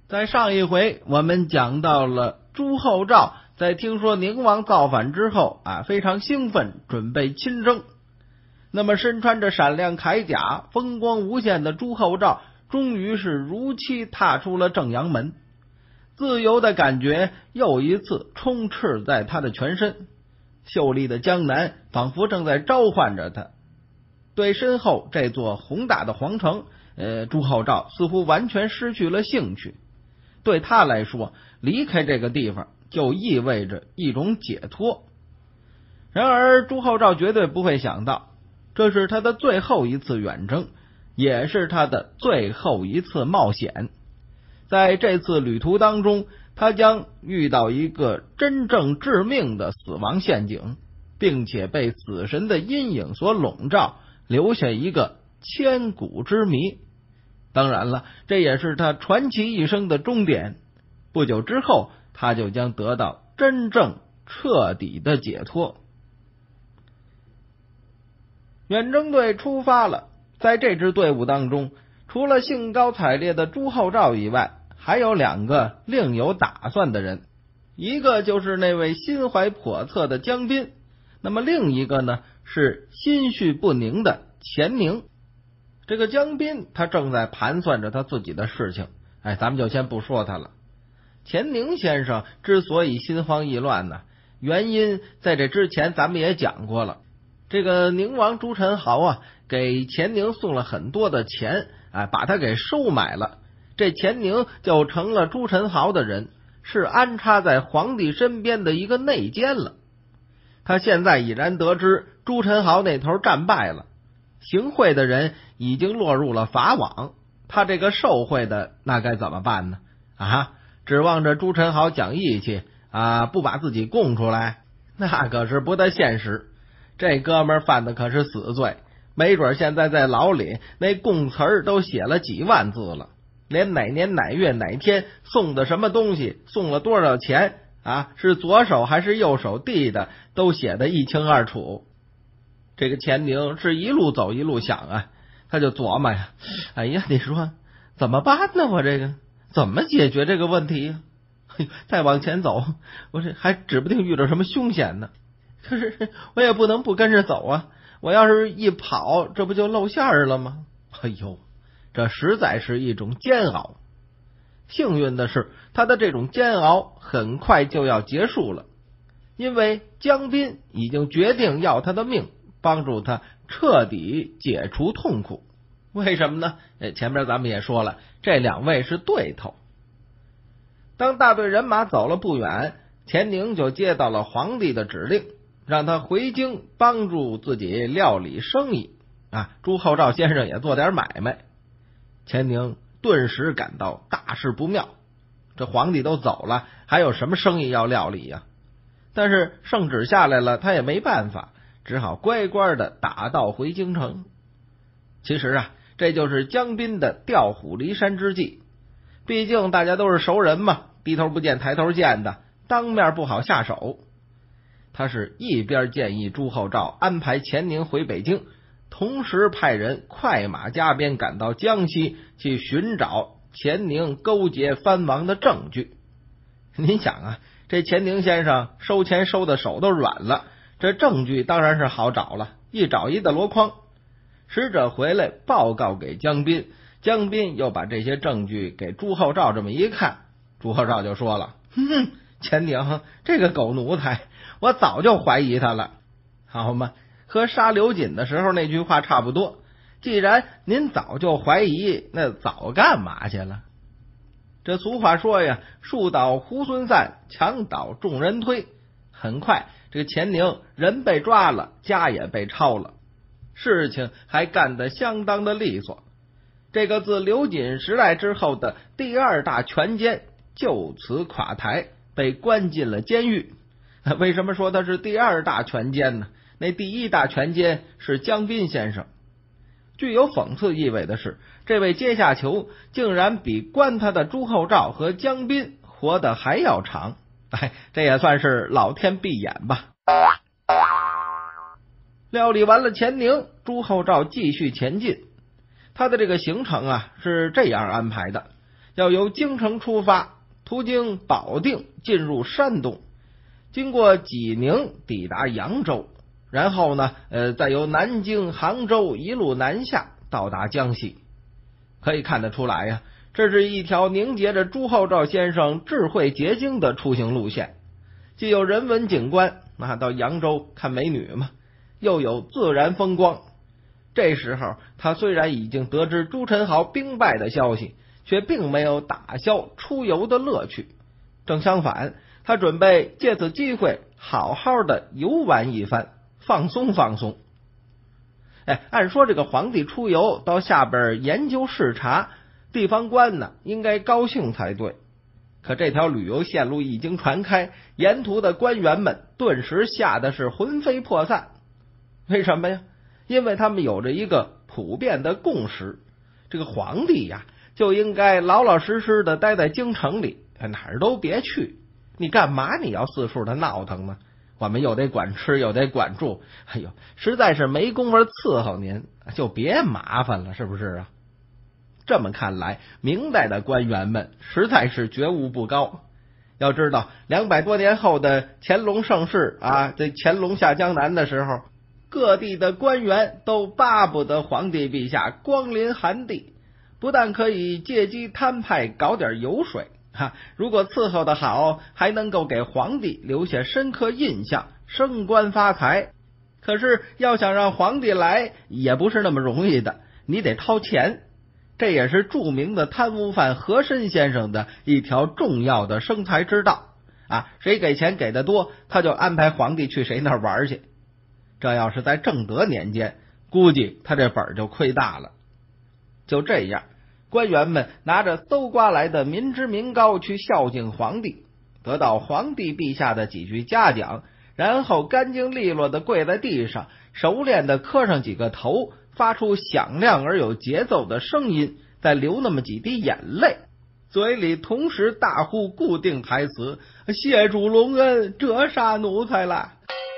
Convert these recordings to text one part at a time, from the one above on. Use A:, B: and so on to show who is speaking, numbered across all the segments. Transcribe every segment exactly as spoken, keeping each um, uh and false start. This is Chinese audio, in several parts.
A: 在上一回我们讲到了朱厚照在听说宁王造反之后啊，非常兴奋，准备亲征。那么身穿着闪亮铠甲，风光无限的朱厚照终于是如期踏出了正阳门，自由的感觉又一次充斥在他的全身，秀丽的江南仿佛正在召唤着他。对身后这座宏大的皇城，呃，朱厚照似乎完全失去了兴趣。对他来说，离开这个地方就意味着一种解脱。然而朱厚照绝对不会想到，这是他的最后一次远征，也是他的最后一次冒险。在这次旅途当中，他将遇到一个真正致命的死亡陷阱，并且被死神的阴影所笼罩，留下一个千古之谜。当然了，这也是他传奇一生的终点。不久之后，他就将得到真正彻底的解脱。远征队出发了，在这支队伍当中，除了兴高采烈的朱厚照以外，还有两个另有打算的人。一个就是那位心怀叵测的江彬，那么另一个呢，是心绪不宁的钱宁。这个江彬他正在盘算着他自己的事情，哎，咱们就先不说他了。钱宁先生之所以心慌意乱呢，原因在这之前咱们也讲过了。这个宁王朱宸濠啊，给钱宁送了很多的钱，哎，把他给收买了。这钱宁就成了朱宸濠的人，是安插在皇帝身边的一个内奸了。他现在已然得知朱宸濠那头战败了，行贿的人已经落入了法网，他这个受贿的那该怎么办呢？啊，指望着朱宸濠讲义气啊，不把自己供出来，那可是不太现实。这哥们儿犯的可是死罪，没准现在在牢里那供词儿都写了几万字了，连哪年哪月哪天送的什么东西，送了多少钱啊，是左手还是右手递的，都写得一清二楚。这个钱宁是一路走一路想啊，他就琢磨呀，哎呀，你说怎么办呢？我这个怎么解决这个问题呀？再往前走，我这还指不定遇到什么凶险呢。可是我也不能不跟着走啊，我要是一跑，这不就露馅儿了吗？哎呦，这实在是一种煎熬。幸运的是，他的这种煎熬很快就要结束了，因为江彬已经决定要他的命，帮助他彻底解除痛苦。为什么呢？前面咱们也说了，这两位是对头。当大队人马走了不远，钱宁就接到了皇帝的指令，让他回京帮助自己料理生意啊，朱厚照先生也做点买卖。钱宁顿时感到大事不妙，这皇帝都走了，还有什么生意要料理呀？但是圣旨下来了，他也没办法，只好乖乖的打道回京城。其实啊，这就是江彬的调虎离山之计，毕竟大家都是熟人嘛，低头不见抬头见的，当面不好下手。他是一边建议朱厚照安排钱宁回北京，同时派人快马加鞭赶到江西去寻找钱宁勾结藩王的证据。您想啊，这钱宁先生收钱收的手都软了，这证据当然是好找了，一找一大箩筐。使者回来报告给江彬，江彬又把这些证据给朱厚照这么一看，朱厚照就说了，哼，钱宁这个狗奴才，我早就怀疑他了。好嘛，和杀刘瑾的时候那句话差不多，既然您早就怀疑，那早干嘛去了？这俗话说呀，树倒猢狲散，墙倒众人推。很快这个钱宁人被抓了，家也被抄了，事情还干得相当的利索。这个自刘瑾时代之后的第二大权奸就此垮台，被关进了监狱。为什么说他是第二大权奸呢？那第一大权奸是江彬先生。具有讽刺意味的是，这位阶下囚竟然比关他的朱厚照和江彬活得还要长，哎，这也算是老天闭眼吧。料理完了钱宁，朱厚照继续前进。他的这个行程啊是这样安排的， 要由京城出发，途经保定，进入山东，经过济宁抵达扬州，然后呢，呃，再由南京、杭州一路南下，到达江西。可以看得出来呀，这是一条凝结着朱厚照先生智慧结晶的出行路线，既有人文景观，那到扬州看美女嘛，又有自然风光。这时候他虽然已经得知朱宸濠兵败的消息，却并没有打消出游的乐趣，正相反，他准备借此机会好好的游玩一番，放松放松。哎，按说这个皇帝出游到下边研究视察，地方官呢应该高兴才对。可这条旅游线路一经传开，沿途的官员们顿时吓得是魂飞魄散。为什么呀？因为他们有着一个普遍的共识，这个皇帝呀就应该老老实实的待在京城里，哪儿都别去。你干嘛你要四处的闹腾呢？我们又得管吃又得管住，哎呦，实在是没工夫伺候您，就别麻烦了，是不是啊？这么看来，明代的官员们实在是觉悟不高。要知道，两百多年后的乾隆盛世啊，这乾隆下江南的时候，各地的官员都巴不得皇帝陛下光临寒地，不但可以借机摊派搞点油水，哈，如果伺候的好，还能够给皇帝留下深刻印象，升官发财。可是要想让皇帝来，也不是那么容易的，你得掏钱。这也是著名的贪污犯和珅先生的一条重要的生财之道啊！谁给钱给的多，他就安排皇帝去谁那儿玩去。这要是在正德年间，估计他这本就亏大了。就这样，官员们拿着搜刮来的民脂民膏去孝敬皇帝，得到皇帝陛下的几句嘉奖，然后干净利落的跪在地上，熟练的磕上几个头，发出响亮而有节奏的声音，再流那么几滴眼泪，嘴里同时大呼固定台词：谢主隆恩，折杀奴才了。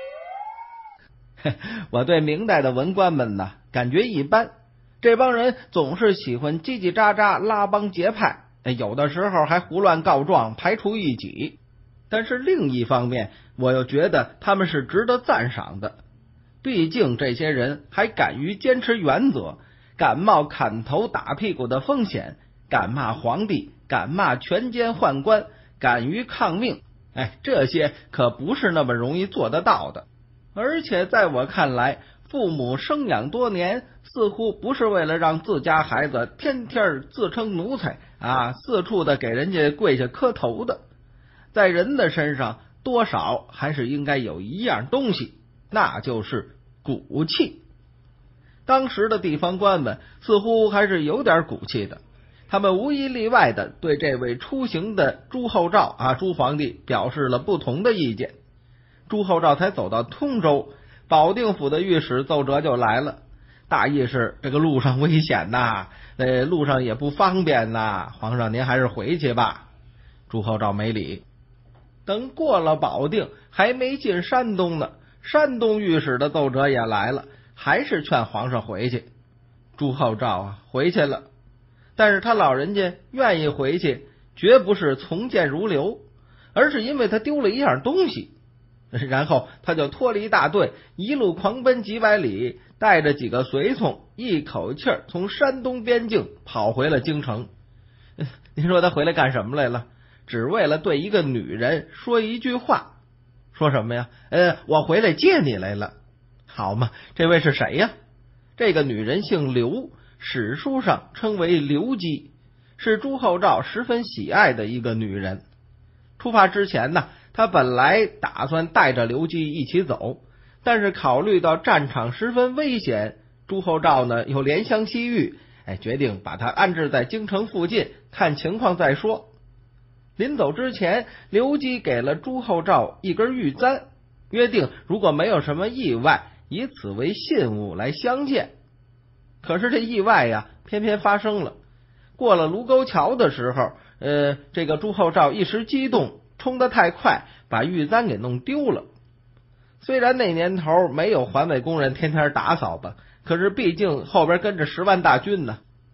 A: 我对明代的文官们呢感觉一般，这帮人总是喜欢叽叽喳喳拉帮结派，有的时候还胡乱告状排除异己。但是另一方面，我又觉得他们是值得赞赏的，毕竟这些人还敢于坚持原则，敢冒砍头打屁股的风险，敢骂皇帝，敢骂权奸宦官，敢于抗命，哎，这些可不是那么容易做得到的。而且在我看来，父母生养多年，似乎不是为了让自家孩子天天自称奴才啊，四处的给人家跪下磕头的。在人的身上，多少还是应该有一样东西，那就是骨气。当时的地方官们似乎还是有点骨气的，他们无一例外的对这位出行的朱厚照啊，朱皇帝表示了不同的意见。朱厚照才走到通州，保定府的御史奏折就来了，大意是这个路上危险呐，呃，路上也不方便呐，皇上您还是回去吧。朱厚照没理。等过了保定，还没进山东呢，山东御史的奏折也来了，还是劝皇上回去。朱厚照啊，回去了，但是他老人家愿意回去，绝不是从谏如流，而是因为他丢了一样东西。然后他就脱离大队，一路狂奔几百里，带着几个随从，一口气儿从山东边境跑回了京城。您说他回来干什么来了？只为了对一个女人说一句话。说什么呀？呃，我回来接你来了。好嘛，这位是谁呀？这个女人姓刘，史书上称为刘基，是朱厚照十分喜爱的一个女人。出发之前呢，他本来打算带着刘基一起走，但是考虑到战场十分危险，朱厚照呢又怜香惜玉，哎，决定把他安置在京城附近，看情况再说。临走之前，刘基给了朱厚照一根玉簪，约定如果没有什么意外，以此为信物来相见。可是这意外呀，偏偏发生了。过了卢沟桥的时候，呃，这个朱厚照一时激动，冲得太快，把玉簪给弄丢了。虽然那年头没有环卫工人天天打扫吧，可是毕竟后边跟着十万大军呢，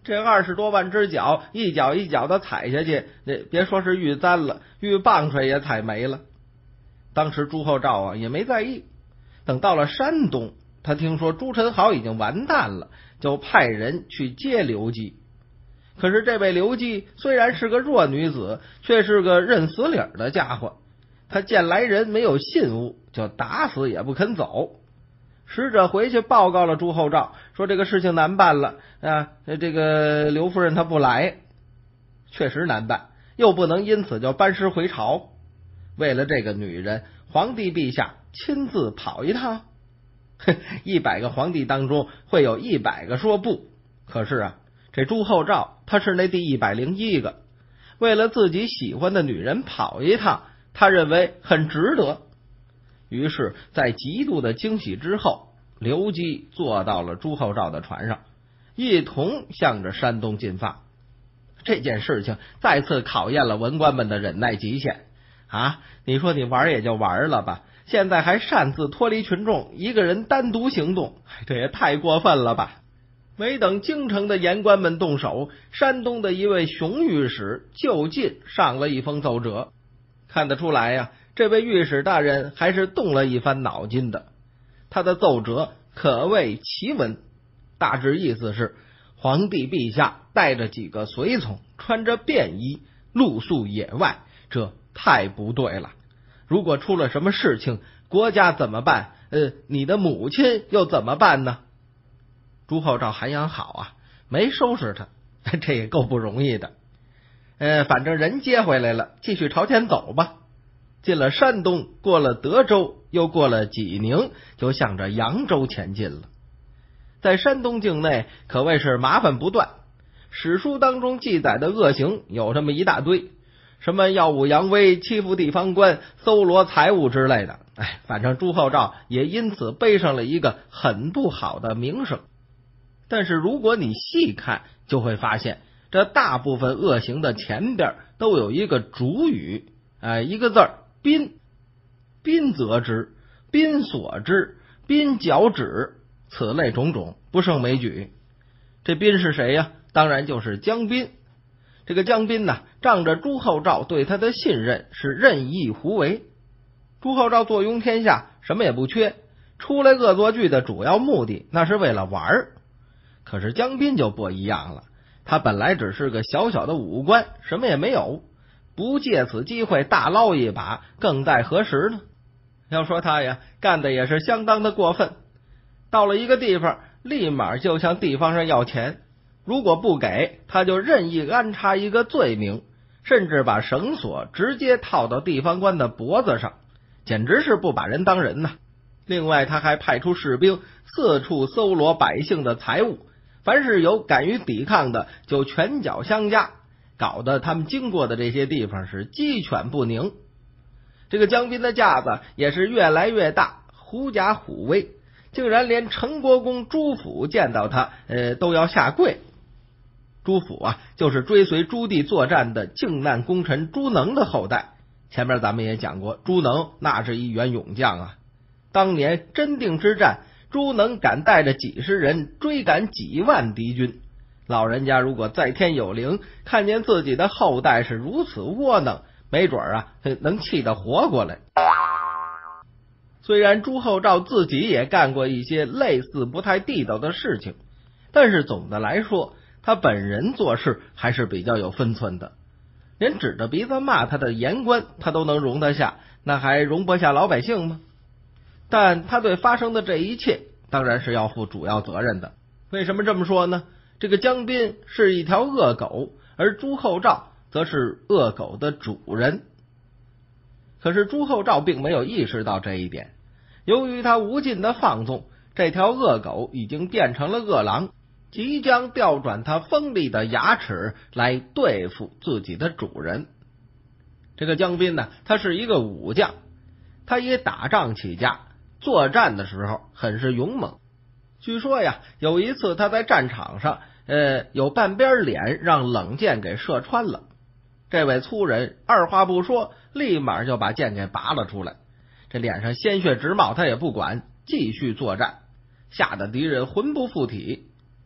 A: 这二十多万只脚一脚一脚的踩下去，那别说是玉簪了，玉棒槌也踩没了。当时朱厚照啊也没在意，等到了山东，他听说朱宸濠已经完蛋了，就派人去接刘基。可是这位刘基虽然是个弱女子，却是个认死理儿的家伙，他见来人没有信物，就打死也不肯走。使者回去报告了朱厚照，说这个事情难办了啊，这个刘夫人她不来，确实难办，又不能因此就班师回朝。为了这个女人，皇帝陛下亲自跑一趟，一百个皇帝当中会有一百个说不，可是啊，这朱厚照他是那第一百零一个，为了自己喜欢的女人跑一趟，他认为很值得。于是在极度的惊喜之后，刘基坐到了朱厚照的船上，一同向着山东进发。这件事情再次考验了文官们的忍耐极限啊！你说你玩也就玩了吧，现在还擅自脱离群众，一个人单独行动，这也太过分了吧！没等京城的言官们动手，山东的一位熊御史就近上了一封奏折。看得出来呀、啊，这位御史大人还是动了一番脑筋的。他的奏折可谓奇文，大致意思是皇帝陛下带着几个随从，穿着便衣露宿野外，这太不对了。如果出了什么事情，国家怎么办？呃，你的母亲又怎么办呢？朱厚照涵养好啊，没收拾他，这也够不容易的。呃，反正人接回来了，继续朝前走吧。进了山东，过了德州，又过了济宁，就向着扬州前进了。在山东境内可谓是麻烦不断，史书当中记载的恶行有这么一大堆，什么耀武扬威、欺负地方官、搜罗财物之类的。哎，反正朱厚照也因此背上了一个很不好的名声。但是如果你细看，就会发现这大部分恶行的前边都有一个主语，哎，一个字儿宾，宾则之，宾所之，宾脚趾，此类种种不胜枚举。这宾是谁呀？当然就是江彬。这个江彬呢，仗着朱厚照对他的信任，是任意胡为。朱厚照坐拥天下，什么也不缺，出来恶作剧的主要目的那是为了玩儿。可是江彬就不一样了，他本来只是个小小的武官，什么也没有，不借此机会大捞一把，更待何时呢？要说他呀，干的也是相当的过分。到了一个地方，立马就向地方上要钱，如果不给，他就任意安插一个罪名，甚至把绳索直接套到地方官的脖子上，简直是不把人当人呐。另外，他还派出士兵四处搜罗百姓的财物，凡是有敢于抵抗的，就拳脚相加，搞得他们经过的这些地方是鸡犬不宁。这个江彬的架子也是越来越大，狐假虎威，竟然连陈国公朱府见到他，呃，都要下跪。朱府啊，就是追随朱棣作战的靖难功臣朱能的后代。前面咱们也讲过，朱能那是一员勇将啊。当年真定之战，朱能敢带着几十人追赶几万敌军。老人家如果在天有灵，看见自己的后代是如此窝囊，没准啊能气得活过来。虽然朱厚照自己也干过一些类似不太地道的事情，但是总的来说，他本人做事还是比较有分寸的。连指着鼻子骂他的言官他都能容得下，那还容不下老百姓吗？但他对发生的这一切当然是要负主要责任的。为什么这么说呢？这个江彬是一条恶狗，而朱厚照则是恶狗的主人。可是朱厚照并没有意识到这一点，由于他无尽的放纵，这条恶狗已经变成了恶狼，即将调转他锋利的牙齿来对付自己的主人。这个江彬呢，他是一个武将，他以打仗起家，作战的时候很是勇猛。据说呀，有一次他在战场上，呃，有半边脸让冷箭给射穿了。这位粗人二话不说，立马就把箭给拔了出来。这脸上鲜血直冒，他也不管，继续作战，吓得敌人魂不附体。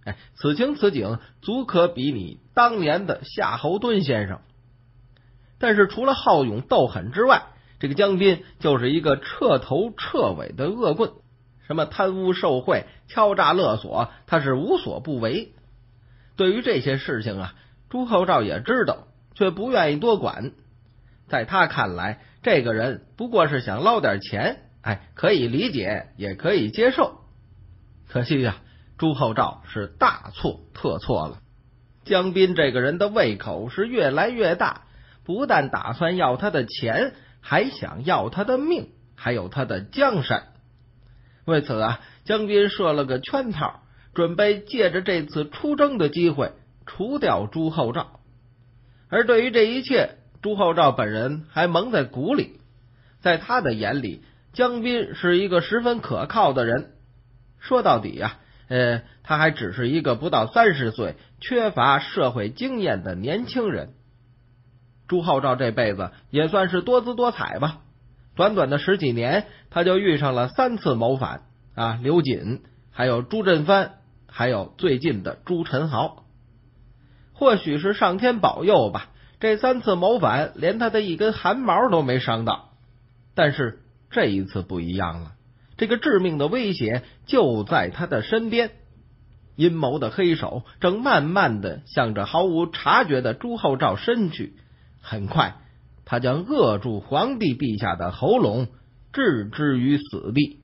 A: 哎，此情此景，足可比拟当年的夏侯惇先生。但是除了好勇斗狠之外，这个江彬就是一个彻头彻尾的恶棍，什么贪污受贿、敲诈勒索，他是无所不为。对于这些事情啊，朱厚照也知道，却不愿意多管。在他看来，这个人不过是想捞点钱，哎，可以理解，也可以接受。可惜呀、啊，朱厚照是大错特错了。江彬这个人的胃口是越来越大，不但打算要他的钱，还想要他的命，还有他的江山。为此啊，江彬设了个圈套，准备借着这次出征的机会除掉朱厚照。而对于这一切，朱厚照本人还蒙在鼓里。在他的眼里，江彬是一个十分可靠的人。说到底啊，呃，他还只是一个不到三十岁、缺乏社会经验的年轻人。朱厚照这辈子也算是多姿多彩吧，短短的十几年，他就遇上了三次谋反啊，刘瑾，还有朱振藩，还有最近的朱宸濠。或许是上天保佑吧，这三次谋反连他的一根汗毛都没伤到。但是这一次不一样了，这个致命的威胁就在他的身边。阴谋的黑手正慢慢的向着毫无察觉的朱厚照伸去，很快他将扼住皇帝陛下的喉咙，置之于死地。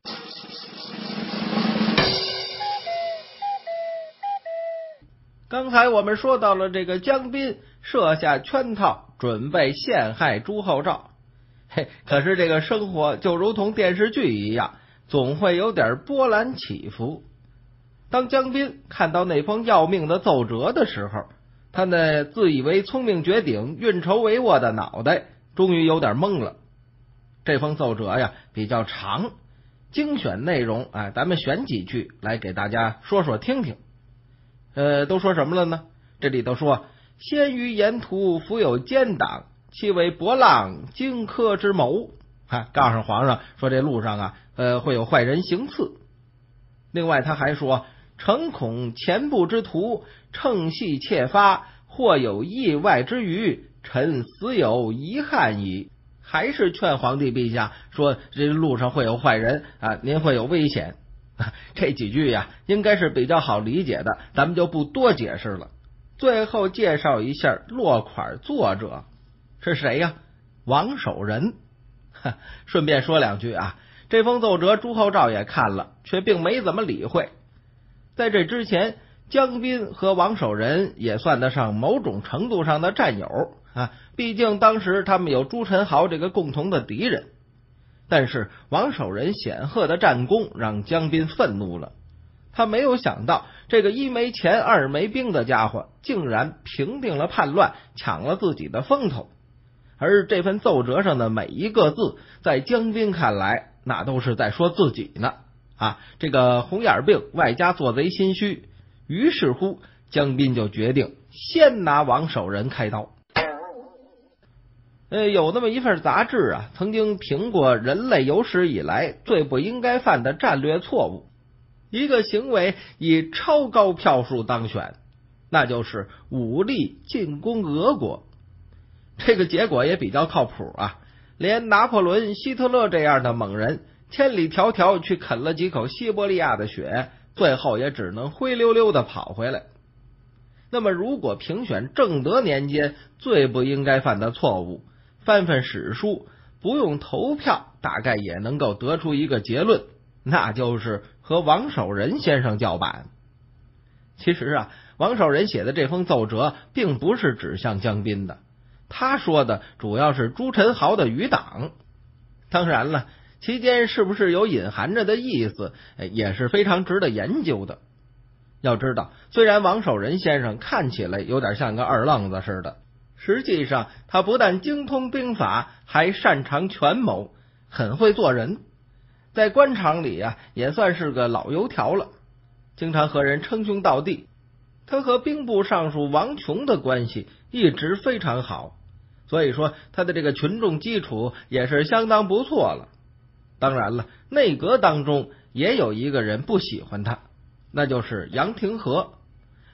A: 刚才我们说到了这个江彬设下圈套，准备陷害朱厚照。嘿，可是这个生活就如同电视剧一样，总会有点波澜起伏。当江彬看到那封要命的奏折的时候，他那自以为聪明绝顶、运筹帷幄的脑袋终于有点懵了。这封奏折呀比较长，精选内容啊，咱们选几句来给大家说说听听。呃，都说什么了呢？这里头说，先于沿途伏有奸党，其为博浪荆轲之谋，啊，告诉皇上说这路上啊，呃，会有坏人行刺。另外他还说，诚恐前部之徒乘隙窃发，或有意外之余，臣死有遗憾矣。还是劝皇帝陛下说，这路上会有坏人啊，您会有危险。这几句呀、啊，应该是比较好理解的，咱们就不多解释了。最后介绍一下落款作者是谁呀？王守仁。顺便说两句啊，这封奏折朱厚照也看了，却并没怎么理会。在这之前，江彬和王守仁也算得上某种程度上的战友啊，毕竟当时他们有朱宸濠这个共同的敌人。但是王守仁显赫的战功让江彬愤怒了，他没有想到这个一没钱二没兵的家伙竟然平定了叛乱，抢了自己的风头。而这份奏折上的每一个字，在江彬看来那都是在说自己呢啊！这个红眼病外加做贼心虚，于是乎江彬就决定先拿王守仁开刀。呃，有那么一份杂志啊，曾经评过人类有史以来最不应该犯的战略错误，一个行为以超高票数当选，那就是武力进攻俄国。这个结果也比较靠谱啊，连拿破仑、希特勒这样的猛人，千里迢迢去啃了几口西伯利亚的雪，最后也只能灰溜溜的跑回来。那么如果评选正德年间最不应该犯的错误，翻翻史书，不用投票，大概也能够得出一个结论，那就是和王守仁先生叫板。其实啊，王守仁写的这封奏折并不是指向江彬的，他说的主要是朱宸濠的余党。当然了，其间是不是有隐含着的意思，也是非常值得研究的。要知道，虽然王守仁先生看起来有点像个二愣子似的，实际上他不但精通兵法，还擅长权谋，很会做人。在官场里啊，也算是个老油条了，经常和人称兄道弟。他和兵部尚书王琼的关系一直非常好，所以说他的这个群众基础也是相当不错了。当然了，内阁当中也有一个人不喜欢他，那就是杨廷和。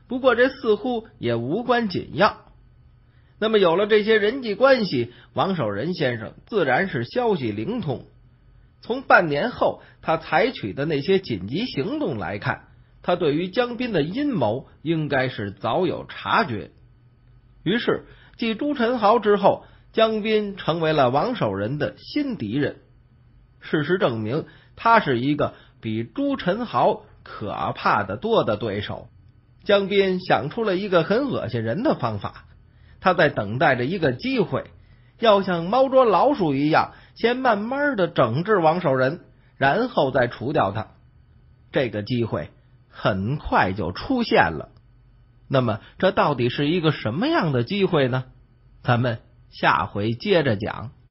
A: 不过这似乎也无关紧要。那么有了这些人际关系，王守仁先生自然是消息灵通。从半年后他采取的那些紧急行动来看，他对于江彬的阴谋应该是早有察觉。于是继朱宸濠之后，江彬成为了王守仁的新敌人。事实证明，他是一个比朱宸濠可怕的多的对手。江彬想出了一个很恶心人的方法，他在等待着一个机会，要像猫捉老鼠一样，先慢慢的整治王守仁，然后再除掉他。这个机会很快就出现了。那么这到底是一个什么样的机会呢？咱们下回接着讲。